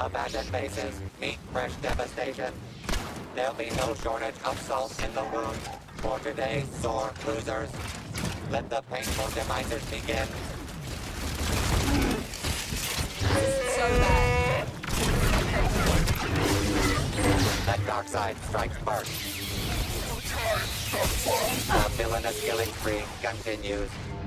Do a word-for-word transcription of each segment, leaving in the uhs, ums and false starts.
Abandoned bases meet fresh devastation. There'll be no shortage of salt in the wound for today's sore losers. Let the painful demises begin. So bad. The dark side strikes first. The villainous killing spree continues.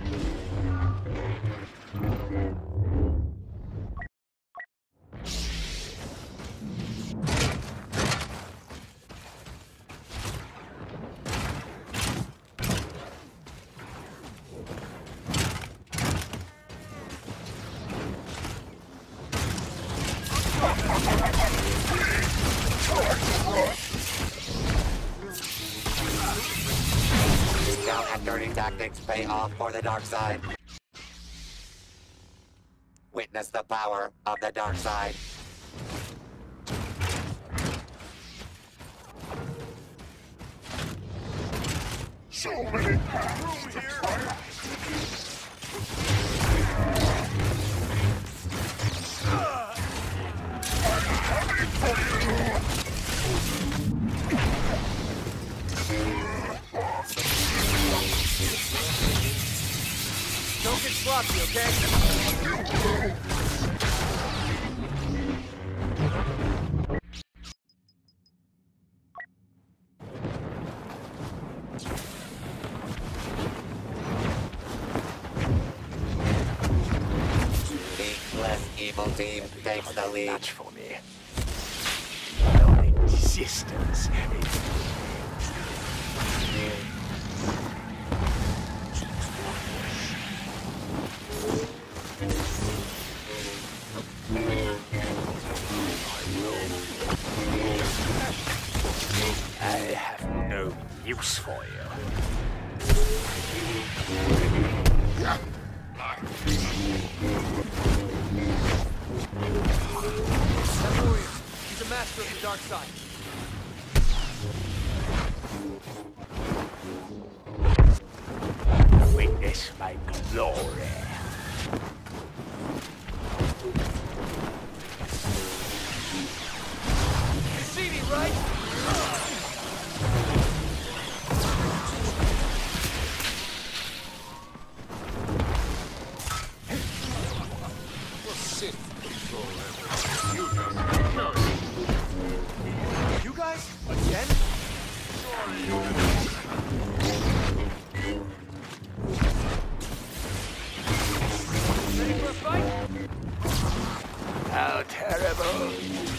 Down and dirty tactics pay off for the dark side. Witness the power of the dark side. So many paths to triumph. I'm coming for you! Don't get sloppy, okay? The less evil team takes the lead. Much for me. Your existence. I have no use for you. That warrior, he's a master of the dark side. Witness my glory. You see me, right? You guys? Again? Ready for a fight? How terrible.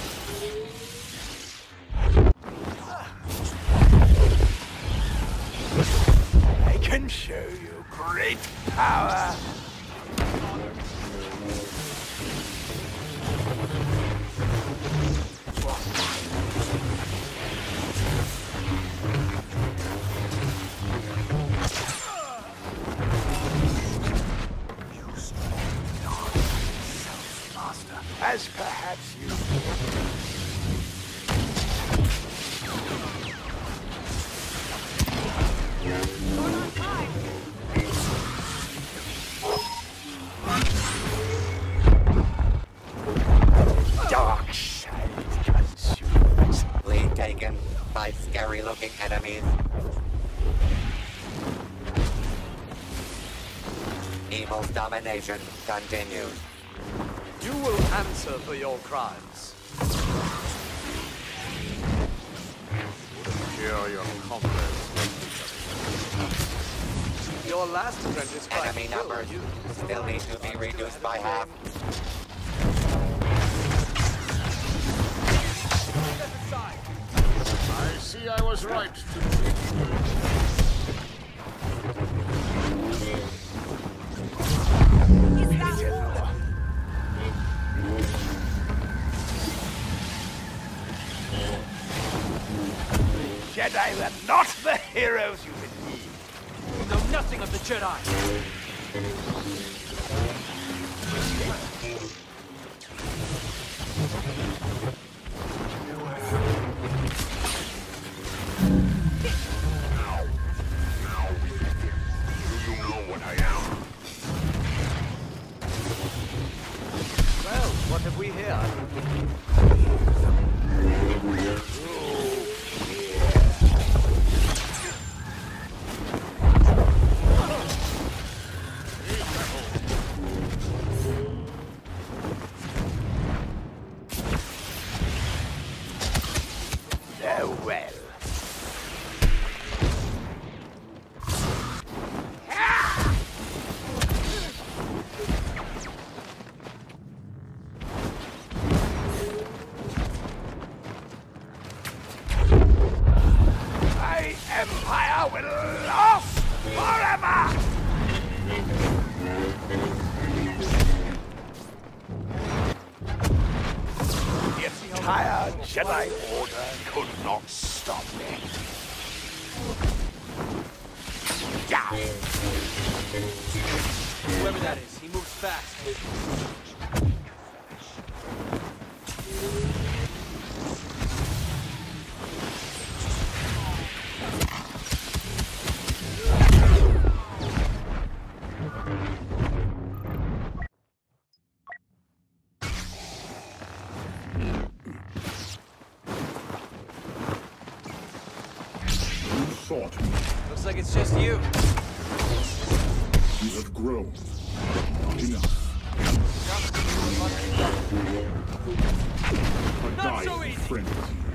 I can show you great power. As perhaps you dark side consumes. Lead taken by scary-looking enemies. Evil's domination continues. You will answer for your crimes. Kill your comrades. Your last apprentice tried Enemy to kill numbers you. still need to be reduced by half. Step aside. I see I was right to... Jedi were not the heroes you believe. You know nothing of the Jedi. Do you know what I am? Well, what have we we here? Farewell. My empire will last forever! The entire Jedi Order could not stop me. Yeah. Whoever that is, he moves fast. You sought me. Looks like it's just you. You have grown. Not enough. A Not so dying easy. friend.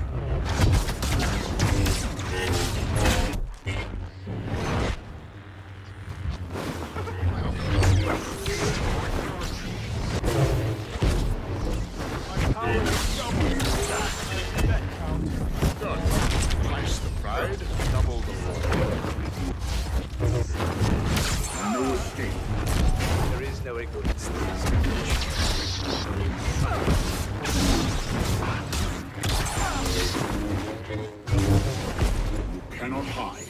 Twice the pride, double the loyalty. No escape. There is no ignorance. You cannot hide.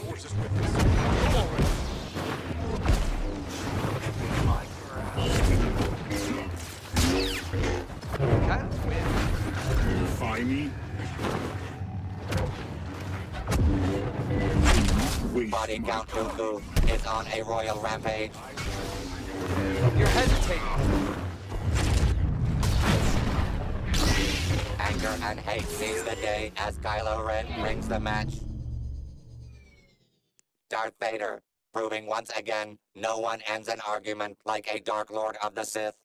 Can't win. Defy me. Waste Body my count time. Dooku is on a royal rampage. You're hesitating. Anger and hate seize the day as Kylo Ren brings the match. Darth Vader, proving once again no one ends an argument like a Dark Lord of the Sith.